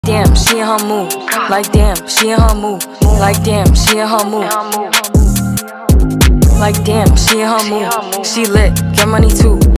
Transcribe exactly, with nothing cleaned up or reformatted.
Damn, she in her mood. Like damn, she in her mood. Like damn, she in her mood. Like damn, she in her mood. She lit, get money too.